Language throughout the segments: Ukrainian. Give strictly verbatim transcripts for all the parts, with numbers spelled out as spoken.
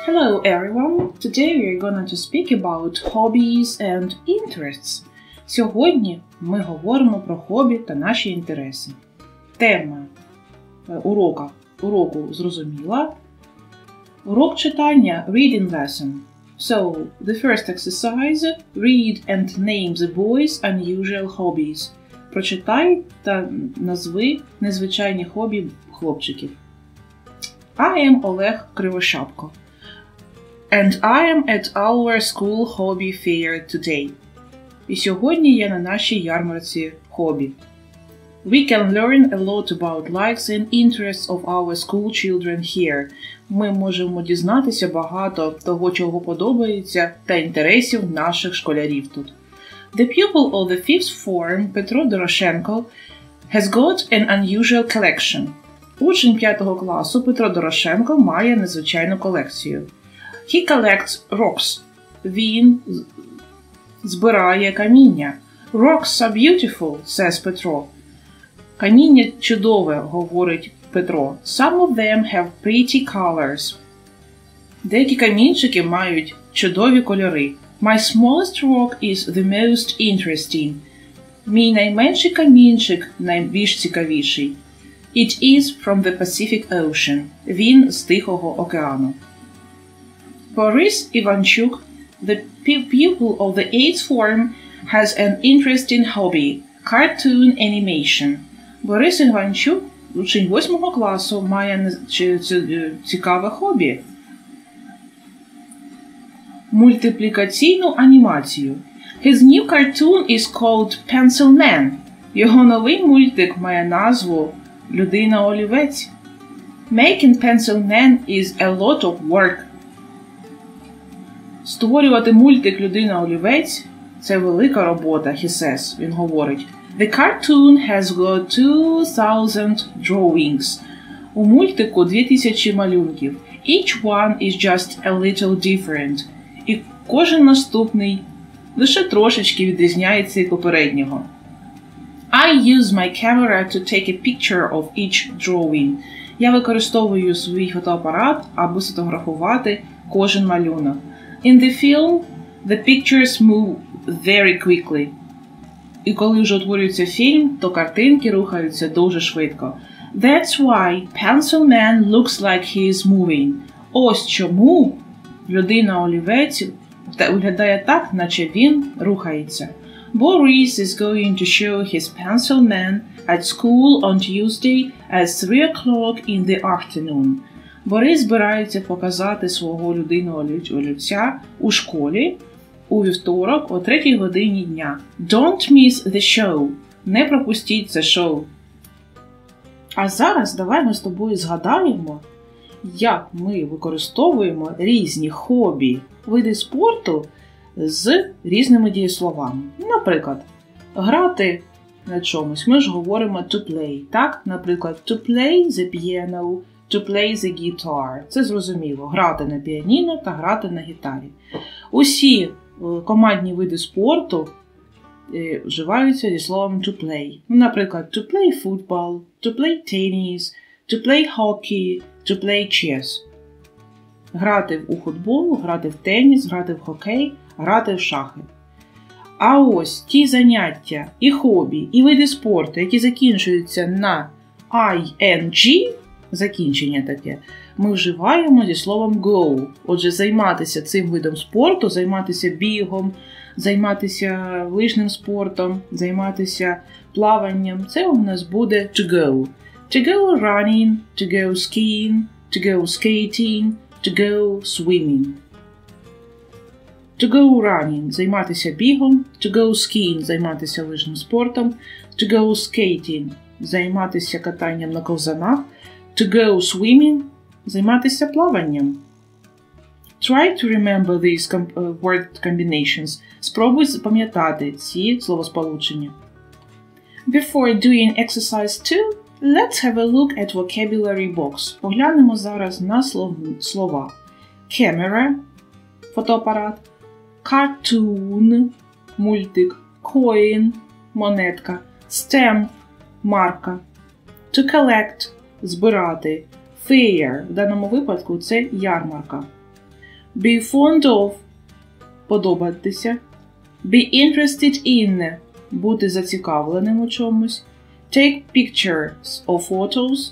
Hello everyone! Today we are going to speak about hobbies and interests. Сьогодні ми говоримо про хобі та наші інтереси. Тема урока, уроку зрозуміла. Урок читання reading lesson. So, the first exercise, read and name the boys' unusual hobbies. Прочитай та назви незвичайні хобі хлопчиків. I am Олег Кривошапко. And I am at our school hobby fair today. І сьогодні я на нашій ярмарці хобі. We can learn a lot about likes and interests of our school children here. Ми можемо дізнатися багато того, чого подобається, та інтересів наших школярів тут. The pupil of the fifth form, Петро Дорошенко, has got an unusual collection. Учень п'ятого класу Петро Дорошенко має незвичайну колекцію. He collects rocks. Він збирає каміння. Rocks are beautiful, says Петро. Каміння чудове, говорить Петро. Some of them have pretty colors. Деякі камінчики мають чудові кольори. My smallest rock is the most interesting. Мій найменший камінчик найбільш цікавіший. It is from the Pacific Ocean. Він з Тихого океану. Борис Іванчук, the pupil of the eighth form, has an interesting hobby – cartoon animation. Борис Іванчук, учень восьмого класу, має цікаве хобі – мультиплікаційну анімацію. His new cartoon is called Pencil Man. Його новий мультик має назву Людина-олівець. Making Pencil Man is a lot of work. Створювати мультик «Людина-олівець» – це велика робота, he says, він говорить. The cartoon has got two thousand drawings. У мультику дві тисячі малюнків. Each one is just a little different. І кожен наступний лише трошечки відрізняється від попереднього. I use my camera to take a picture of each drawing. Я використовую свій фотоапарат, аби сфотографувати кожен малюнок. In the film, the pictures move very quickly. І коли вже утворюється фільм, то картинки рухаються дуже швидко. That's why Pencil Man looks like he is moving. Ось чому людина-олівець виглядає так, наче він рухається. Boris is going to show his Pencil Man at school on Tuesday at three o'clock in the afternoon. Борис збирається показати свого людину-олівця у школі у вівторок о третій годині дня. Don't miss the show. Не пропустіть це шоу. А зараз давай ми з тобою згадаємо, як ми використовуємо різні хобі, види спорту з різними дієсловами. Наприклад, грати на чомусь. Ми ж говоримо to play. Так? Наприклад, to play the piano, to play the guitar. Це зрозуміло. Грати на піаніно та грати на гітарі. Усі командні види спорту вживаються зі словом to play. Наприклад, to play football, to play tennis, to play hockey, to play chess. Грати у футбол, грати в теніс, грати в хокей, грати в шахи. А ось ті заняття і хобі, і види спорту, які закінчуються на ing, закінчення таке, ми вживаємо зі словом go. Отже, займатися цим видом спорту, займатися бігом, займатися лижним спортом, займатися плаванням, це у нас буде to go. To go running, to go skiing, to go skating, to go swimming. To go running – займатися бігом, to go skiing – займатися лижним спортом, to go skating – займатися катанням на ковзанах, to go swimming – займатися плаванням. Try to remember these word combinations. Спробуй запам'ятати ці словосполучення. Before doing exercise two, let's have a look at vocabulary box. Поглянемо зараз на слова. Camera – фотоапарат, cartoon – мультик, coin – монетка, stamp – марка, to collect – збирати, fair – в даному випадку це ярмарка. Be fond of – подобатися. Be interested in – бути зацікавленим у чомусь. Take pictures or photos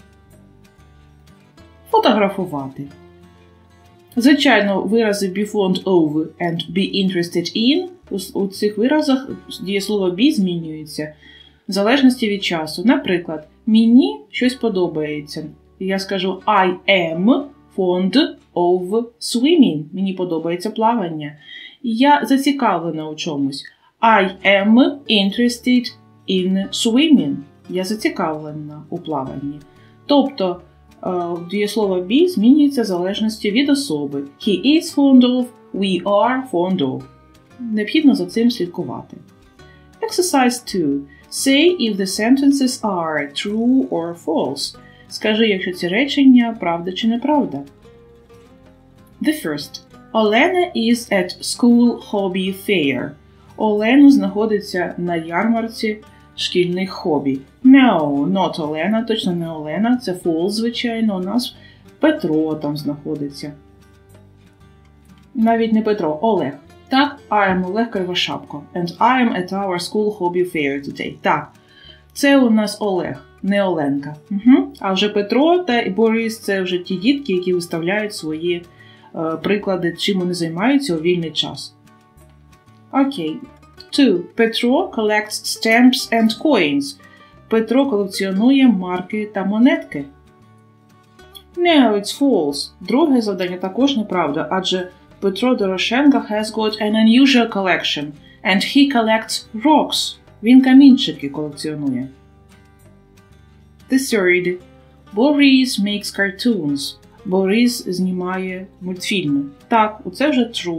– фотографувати. Звичайно, вирази be fond of and be interested in – у цих виразах дієслово be змінюється в залежності від часу. Наприклад, мені щось подобається. Я скажу I am fond of swimming. Мені подобається плавання. Я зацікавлена у чомусь. I am interested in swimming. Я зацікавлена у плаванні. Тобто, дієслово be змінюється в залежності від особи. He is fond of, we are fond of. Необхідно за цим слідкувати. Exercise two. Say if the sentences are true or false. Скажи, якщо ці речення правда чи неправда. The first. Олена is at school hobby fair. Олену знаходиться на ярмарці шкільних хобі. No, not Олена, точно не Олена, це false, звичайно, у нас Петро там знаходиться. Навіть не Петро, Олег. Так, I am Олег Кривошапко, and I am at our school hobby fair today. Так, це у нас Олег, не Оленка. Угу. А вже Петро та Борис – це вже ті дітки, які виставляють свої е, приклади, чим вони займаються у вільний час. Окей. Two. Петро collects stamps and coins. Петро колекціонує марки та монетки. No, it's false. Друге завдання також неправда, адже Петро Дорошенко has got an unusual collection, and he collects rocks. Він камінчики колекціонує. The third. Boris makes cartoons. Борис знімає мультфільми. Так, оце вже true.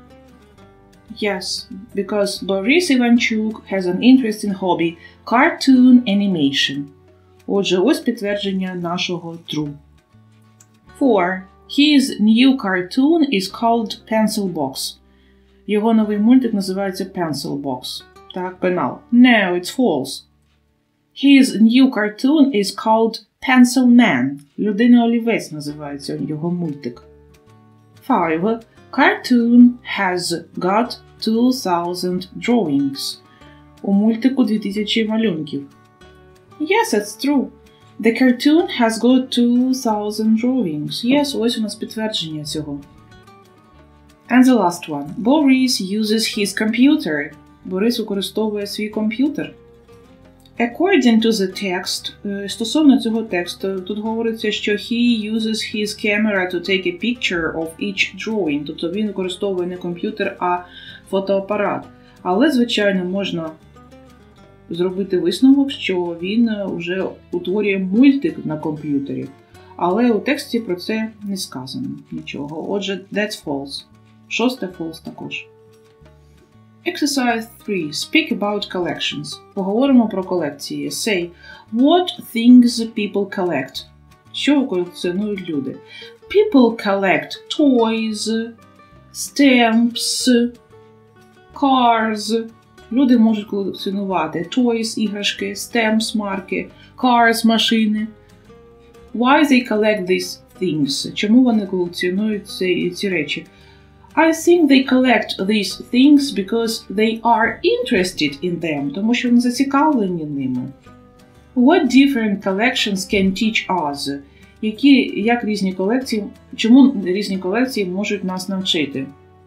Yes, because Boris Ivanchuk has an interesting hobby – cartoon animation. Отже, ось підтвердження нашого true. Four. His new cartoon is called Pencil Box. Його новий мультик називається Pencil Box. Так, пенал. No, it's false. His new cartoon is called Pencil Man. Людина-олівець називається його мультик. Five. Cartoon has got two thousand drawings. У мультику дві тисячі малюнків. Yes, it's true. The cartoon has got two thousand drawings. Yes, ось у нас підтвердження цього. And the last one. Boris uses his computer. Борис використовує свій комп'ютер. According to the text, стосовно цього тексту, тут говориться, що he uses his camera to take a picture of each drawing. Тобто він використовує не комп'ютер, а фотоапарат. Але, звичайно, можна зробити висновок, що він вже утворює мультик на комп'ютері. Але у тексті про це не сказано нічого. Отже, that's false. Шосте false також. Exercise three. Speak about collections. Поговоримо про колекції. Say, what things people collect? Що колекціонують люди? People collect toys, stamps, cars. Люди можуть колекціонувати toys, іграшки, stamps, марки, cars, машини. Why they collect these things? Чому вони колекціонують ці, ці речі? I think they collect these things because they are interested in them, тому що вони зацікавлені ними. What different collections can teach us? Які, як різні колекції, чому різні колекції можуть нас навчити?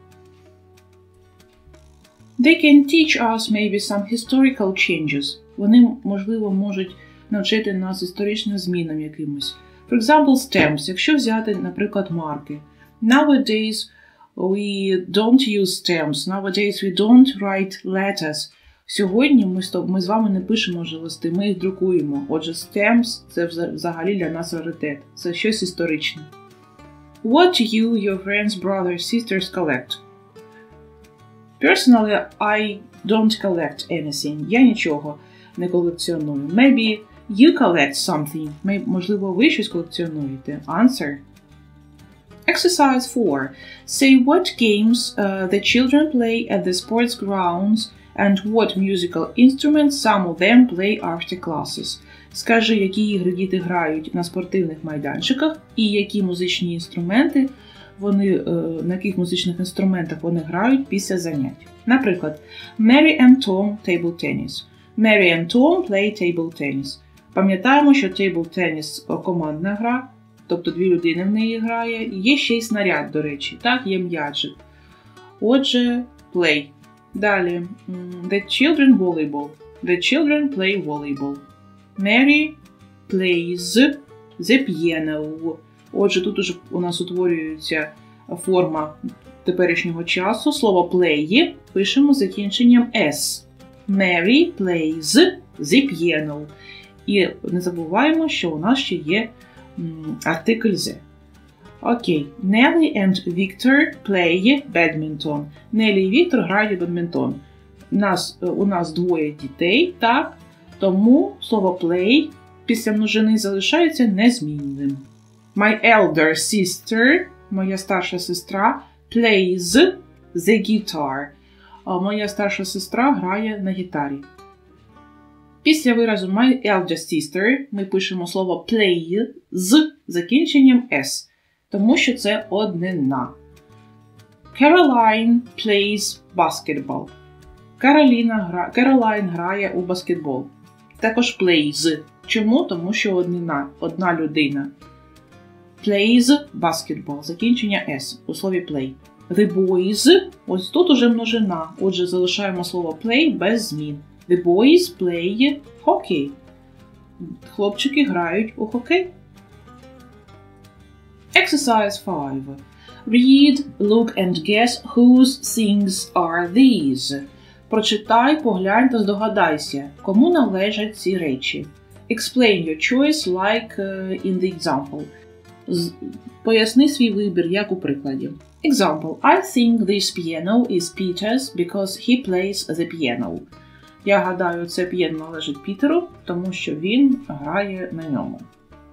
They can teach us maybe some historical changes. Вони, можливо, можуть навчити нас історичним змінам якимось. For example, stamps. Якщо взяти, наприклад, марки. Nowadays, we don't use stamps. Nowadays we don't write letters. Сьогодні ми, ми з вами не пишемо вже листи, ми їх друкуємо. Отже, stamps – це взагалі для нас раритет. Це щось історичне. What you, your friends, brothers, sisters collect? Personally, I don't collect anything. Я нічого не колекціоную. Maybe you collect something. Можливо, ви щось колекціонуєте. Answer. Exercise four. Say what games uh, the children play at the sports grounds and what musical instruments some of them play after classes. Скажи, які ігри діти грають на спортивних майданчиках і які музичні інструменти вони, на яких музичних інструментах вони грають після занять. Наприклад, Mary and Tom table tennis. Mary and Tom play table tennis. Пам'ятаємо, що table tennis – командна гра, тобто дві людини в неї грає. Є ще й снаряд, до речі, так, є м'ячик. Отже, play. Далі, the children volleyball. The children play volleyball. Mary plays the piano. Отже, тут уже у нас утворюється форма теперішнього часу. Слово play пишемо з закінченням s. Mary plays the piano. І не забуваємо, що у нас ще є артикль the. Окей. Nelly and Victor play badminton. Нелі і Віктор грають у бадмінтон. Нас, у нас двоє дітей, так? Тому слово play після множини залишається незмінним. My elder sister, моя старша сестра, plays the guitar. Моя старша сестра грає на гітарі. Після виразу my elder sister ми пишемо слово play з закінченням s, тому що це однина. Caroline plays basketball. Кароліна гра... Caroline грає у баскетбол. Також plays. Чому? Тому що однина, одна людина. Plays basketball. Закінчення s у слові play. The boys. Ось тут уже множина. Отже, залишаємо слово play без змін. The boys play hockey. Хлопчики грають у хокей. Exercise five. Read, look and guess whose things are these. Прочитай, поглянь та здогадайся, кому належать ці речі. Explain your choice like uh, in the example. З... Поясни свій вибір, як у прикладі. Example. I think this piano is Peter's because he plays the piano. Я гадаю, це піано належить Пітеру, тому що він грає на ньому.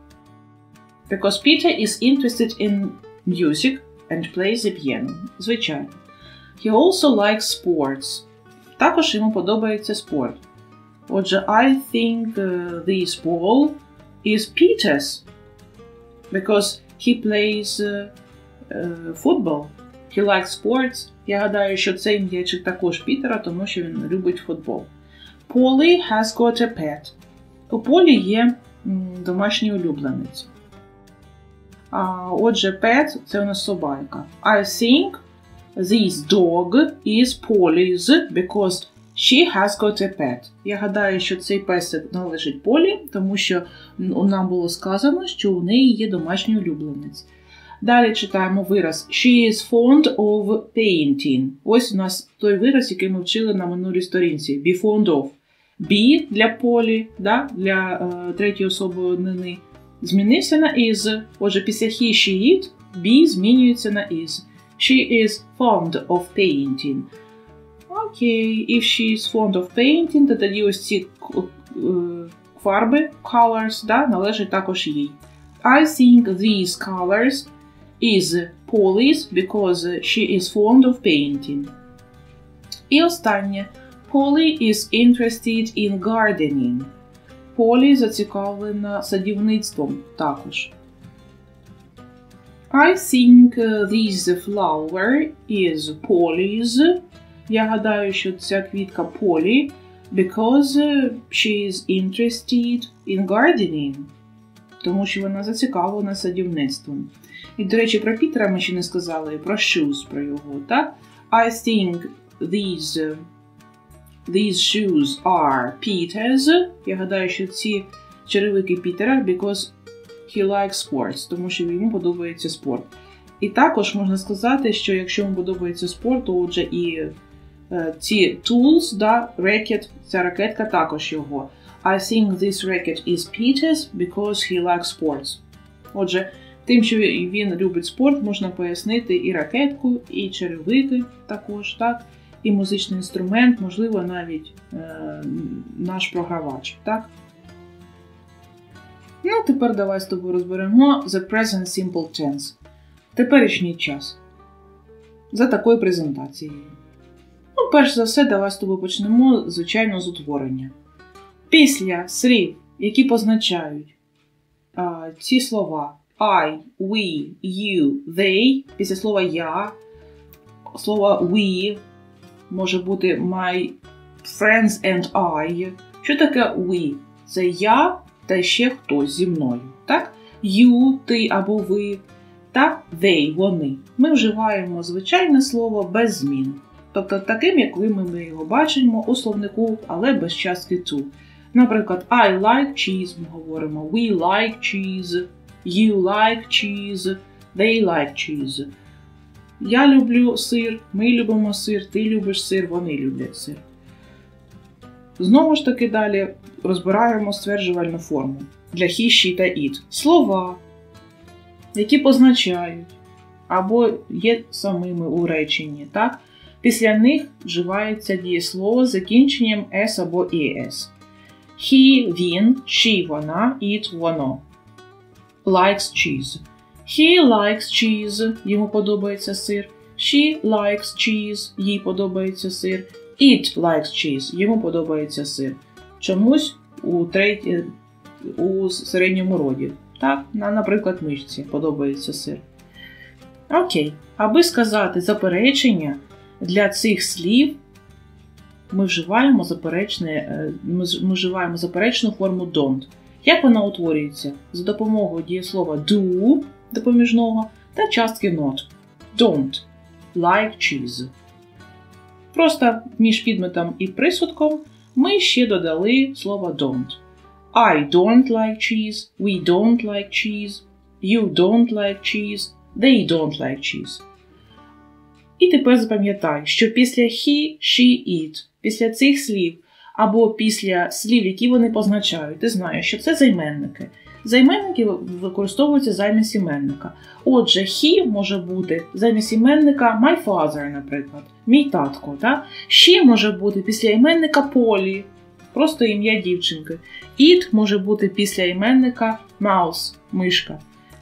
Because Peter is interested in music and plays the piano. Звичайно. He also likes sports. Також йому подобається спорт. Отже, I think uh, this ball is Peter's. Because he plays uh, uh, football. He likes sports. Я гадаю, що цей м'ячик також Пітера, тому що він любить футбол. Polly has got a pet. У Полі є м, домашній улюбленець. А, отже, pet – це у нас собака. I think this dog is Polly's because she has got a pet. Я гадаю, що цей песик належить Полі, тому що нам було сказано, що у неї є домашній улюбленець. Далі читаємо вираз She is fond of painting. Ось у нас той вираз, який ми вчили на минулій сторінці. Be fond of. Be для Полі, да, для е, третьої особи однини, змінився на is. Отже, після he, she, it, be змінюється на is. She is fond of painting. Окей, if she is fond of painting, то тоді ось ці фарби, colors, да, належать також їй. I think these colors is Polly's because she is fond of painting. І останнє. Polly is interested in gardening. Полі зацікавлена садівництвом також. I think this flower is Polly's. Я гадаю, що ця квітка Полі because she is interested in gardening. Тому що вона зацікавлена садівництвом. І, до речі, про Пітера ми ще не сказали, про shoes, про його, так? I think these, these shoes are Peter's. Я гадаю, що ці черевики Пітера because he likes sports, тому що йому подобається спорт. І також можна сказати, що якщо йому подобається спорт, то отже і е, ці tools, да, racket, ця ракетка також його. I think this racket is Peter's because he likes sports. Отже, тим, що він любить спорт, можна пояснити і ракетку, і черевики також, так? І музичний інструмент, можливо, навіть е, наш програвач, так? Ну, тепер давай з тобою розберемо the present simple tense. Теперішній час. За такою презентацією. Ну, перш за все, давай з тобою почнемо, звичайно, з утворення. Після слів, які позначають а, ці слова I, we, you, they. Після слова я, слово we може бути my friends and I. Що таке we? Це я та ще хтось зі мною. Так? You, ти або ви. Та they, вони. Ми вживаємо звичайне слово без змін. Тобто таким, як ми його бачимо у словнику, але без частки to. Наприклад, I like cheese, ми говоримо we like cheese, you like cheese, they like cheese. Я люблю сир, ми любимо сир, ти любиш сир, вони люблять сир. Знову ж таки далі розбираємо стверджувальну форму для he, she та it. Слова, які позначають або є самими у реченні, так? Після них вживається дієслово з закінченням s або es. He, він, she, вона, it, воно. Likes cheese. He likes cheese. Йому подобається сир. She likes cheese. Їй подобається сир. It likes cheese. Йому подобається сир. Чомусь у, треті, у середньому роді. Так, наприклад, мишці подобається сир. Окей. Аби сказати заперечення, для цих слів ми вживаємо, заперечне, ми вживаємо заперечну форму don't. Як вона утворюється? За допомогою дієслова do, допоміжного, та частки not. Don't like cheese. Просто між підметом і присудком ми ще додали слово don't. I don't like cheese, we don't like cheese, you don't like cheese, they don't like cheese. І тепер запам'ятай, що після he, she, it, після цих слів, або після слів, які вони позначають, ти знаєш, що це займенники. Займенники використовуються замість іменника. Отже, he може бути замість іменника my father, наприклад, мій татко. Так? She може бути після іменника Polly, просто ім'я дівчинки. It може бути після іменника mouse, мишка.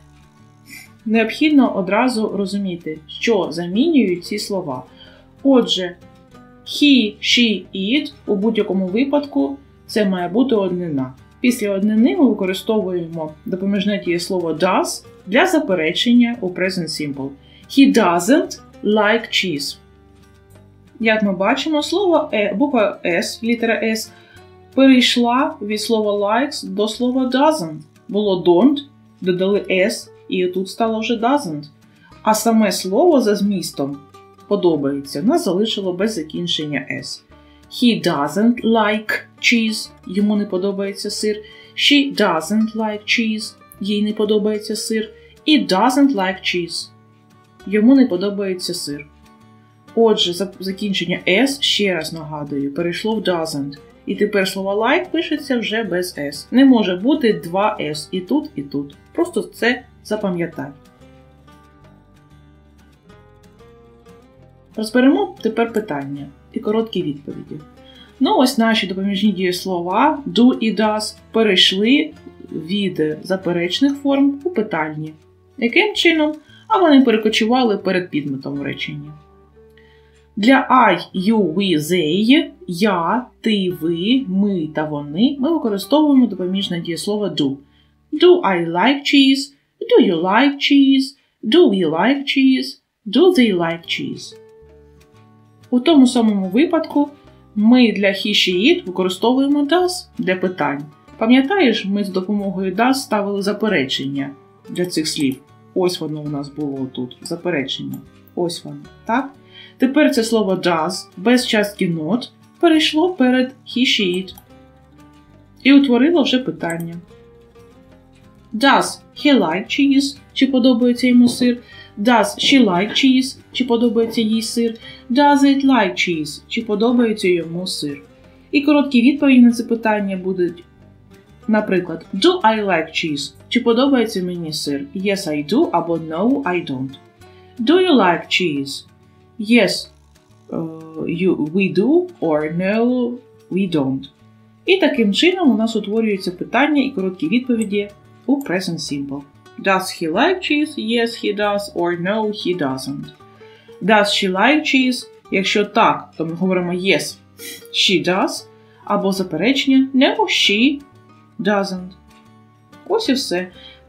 Необхідно одразу розуміти, що замінюють ці слова. Отже, he, she, it у будь-якому випадку це має бути однина. Після однини ми використовуємо допоміжне дієслово does для заперечення у present simple. He doesn't like cheese. Як ми бачимо, слово е, буква S, літера S, перейшла від слова likes до слова doesn't. Було don't, додали S, і тут стало вже doesn't. А саме слово за змістом подобається нас залишило без закінчення S. He doesn't like cheese. Йому не подобається сир. She doesn't like cheese. Їй не подобається сир. It doesn't like cheese. Йому не подобається сир. Отже, закінчення S, ще раз нагадую, перейшло в doesn't. І тепер слово like пишеться вже без S. Не може бути два S і тут, і тут. Просто це запам'ятай. Розберемо тепер питання і короткі відповіді. Ну, ось наші допоміжні дієслова do і does перейшли від заперечних форм у питальні. Яким чином? А вони перекочували перед підметом в реченні. Для I, you, we, they, я, ти, ви, ми та вони ми використовуємо допоміжне дієслово do. Do I like cheese? Do you like cheese? Do we like cheese? Do they like cheese? У тому самому випадку ми для he, she, it використовуємо does для питань. Пам'ятаєш, ми з допомогою does ставили заперечення для цих слів. Ось воно у нас було тут, заперечення. Ось воно, так? Тепер це слово does без частки not перейшло перед he, she, it. І утворило вже питання. Does he like cheese? Чи подобається йому сир? Does she like cheese? Чи подобається їй сир? Does it like cheese? Чи подобається йому сир? І короткі відповіді на це питання будуть, наприклад, Do I like cheese? Чи подобається мені сир? Yes, I do, або No, I don't. Do you like cheese? Yes, uh, you, we do, or No, we don't. І таким чином у нас утворюються питання і короткі відповіді у present simple. Does he like cheese? Yes, he does, or no, he doesn't. Does she like cheese? Якщо так, то ми говоримо yes, she does, або заперечення no, she doesn't. Ось і все.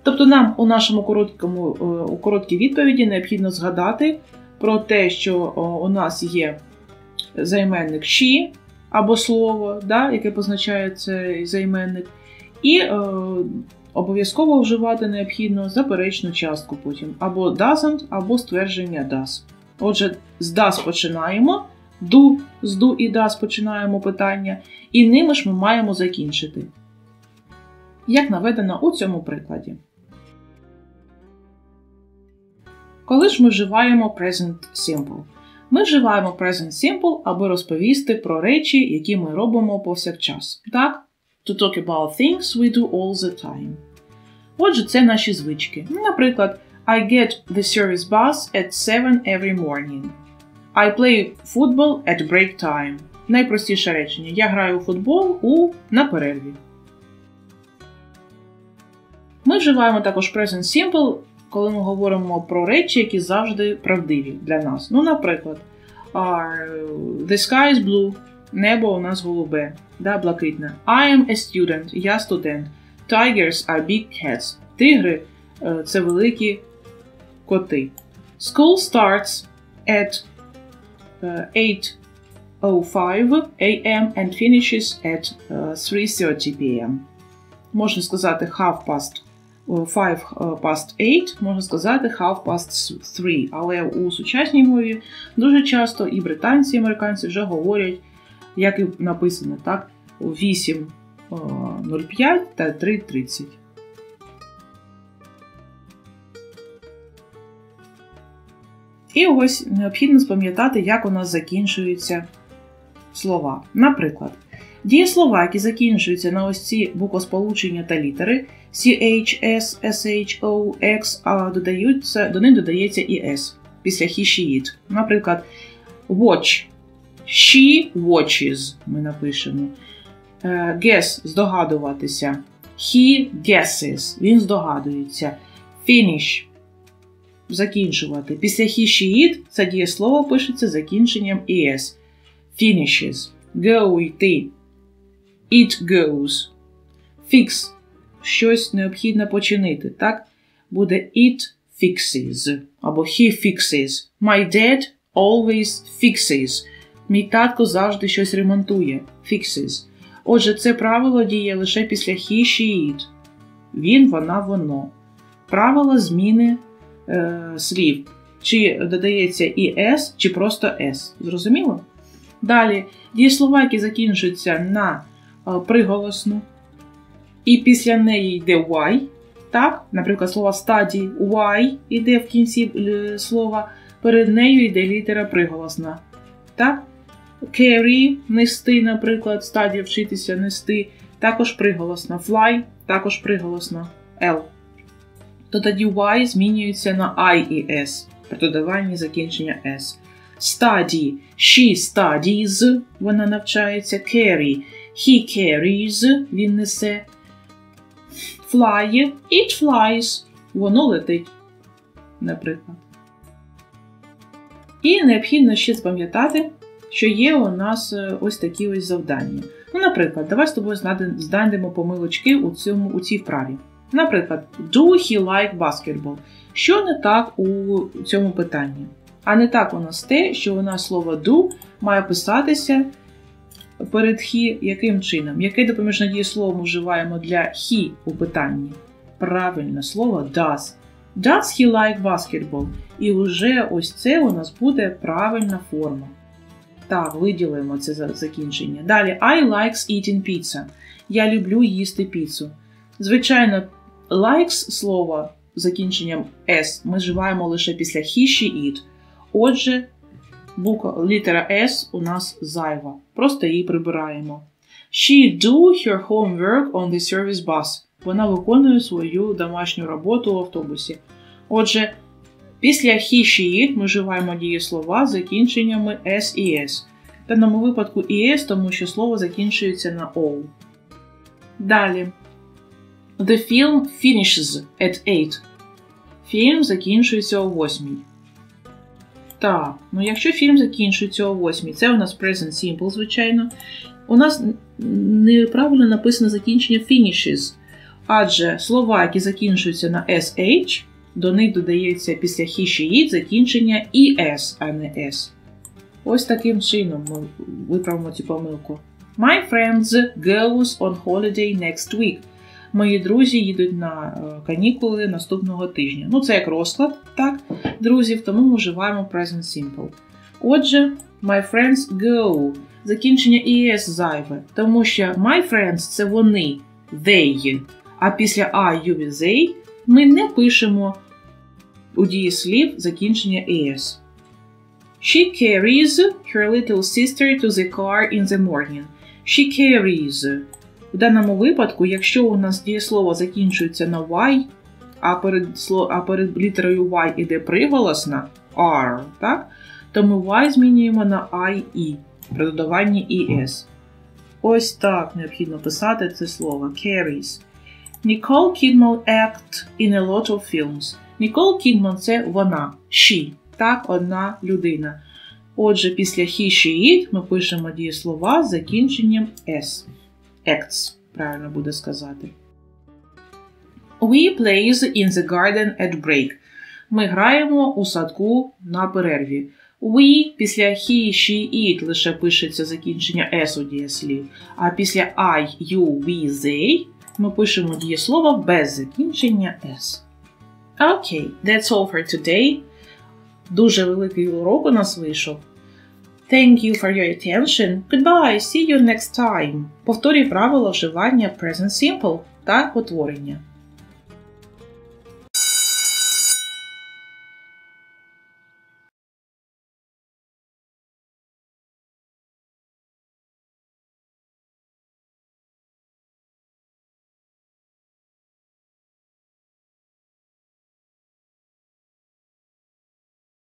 Тобто нам у нашому короткому, у короткій відповіді необхідно згадати про те, що у нас є займенник she або слово, да, яке позначає цей займенник, і е, обов'язково вживати необхідно заперечну частку потім. Або doesn't, або ствердження does. Отже, з does починаємо, do, з do і does починаємо питання, і ними ж ми маємо закінчити. Як наведено у цьому прикладі. Коли ж ми вживаємо present simple? Ми вживаємо present simple, аби розповісти про речі, які ми робимо повсякчас. Так? To talk about things we do all the time. Отже, це наші звички. Наприклад, I get the service bus at seven every morning. I play football at break time. Найпростіше речення. Я граю у футбол у на перерві. Ми вживаємо також present simple, коли ми говоримо про речі, які завжди правдиві для нас. Ну, наприклад, the sky is blue, небо у нас голубе, да, блакитне. I am a student, я студент. Tigers are big cats. Тигри – це великі коти. School starts at eight oh five a m and finishes at three thirty p m Можна сказати half past five past eight, можна сказати half past three, але у сучасній мові дуже часто і британці, і американці вже говорять, як і написано, так, вісім нуль п'ять та три тридцять. І ось необхідно запам'ятати, як у нас закінчуються слова. Наприклад, дієслова, які закінчуються на ось ці буквосполучення та літери ch, s, sh, o, x, а додаються, до них додається і s після he, she, it. Наприклад, watch. She watches ми напишемо. Guess – здогадуватися. He guesses – він здогадується. Finish – закінчувати. Після he, she, it це дієслово пишеться закінченням es. Finishes. Go – йти. It goes. Fix – щось необхідно починити. Так? Буде it fixes. Або he fixes. My dad always fixes. Мій татко завжди щось ремонтує. Fixes. Отже, це правило діє лише після he, she, it. Він, вона, воно. Правило зміни е, слів. Чи додається і s, чи просто s. Зрозуміло? Далі, дієслова, які закінчуються на е, приголосну, і після неї йде y. Так? Наприклад, слово study, y йде в кінці е, слова, перед нею йде літера приголосна. Так? Carry – нести, наприклад, стадія вчитися, нести, також приголосна. Fly – також приголосна. L. То тоді Y змінюється на I і S при додаванні закінчення S. Study – she studies, вона навчається. Carry – he carries, він несе. Fly – it flies, воно летить, наприклад. І необхідно ще запам'ятати, що є у нас ось такі ось завдання. Ну, наприклад, давай з тобою знайдемо помилочки у, цьому, у цій вправі. Наприклад, do he like basketball? Що не так у цьому питанні? А не так у нас те, що у нас слово do має писатися перед he яким чином? Яке допоміжне дієслово ми вживаємо для he у питанні? Правильне слово does. Does he like basketball? І вже ось це у нас буде правильна форма. Так, виділимо це закінчення. Далі, I likes eating pizza. Я люблю їсти піцу. Звичайно, likes слово з закінченням s ми вживаємо лише після he, she, it. Отже, буква, літера s у нас зайва. Просто її прибираємо. She do her homework on the service bus. Вона виконує свою домашню роботу в автобусі. Отже, після he, she, it ми вживаємо дієслова з закінченнями s і s. В даному випадку і s, тому що слово закінчується на o. Далі. The film finishes at eight. Фільм закінчується о восьмій. Так, ну якщо фільм закінчується о восьмій, це у нас present simple, звичайно. У нас неправильно написано закінчення finishes. Адже слова, які закінчуються на ес ейч, до них додається після he, she, it закінчення es, а не s. Ось таким чином ми виправимо цю помилку. My friends goes on holiday next week. Мої друзі їдуть на канікули наступного тижня. Ну, це як розклад, так, друзів, тому ми вживаємо present simple. Отже, my friends go. Закінчення es зайве, тому що my friends – це вони, they. А після I, you, they ми не пишемо у дієслів закінчення es. She carries her little sister to the car in the morning. She carries. В даному випадку, якщо у нас дієслово закінчується на y, а перед, а перед літерою y іде приголосна r, так, то ми y змінюємо на I, E при додаванні es. Ось так необхідно писати це слово. Carries. Nicole Kidman act in a lot of films. Nicole Kidman – це вона. She. Так, одна людина. Отже, після he, she, it ми пишемо дієслова з закінченням s. Acts, правильно буде сказати. We play in the garden at break. Ми граємо у садку на перерві. We після he, she, it лише пишеться закінчення s у дієслів. А після I, you, we, they ми пишемо дієслово без закінчення s. Окей, okay, that's all for today. Дуже великий урок у нас вийшов. Thank you for your attention. Goodbye. See you next time. Повторюй правила вживання present simple та утворення.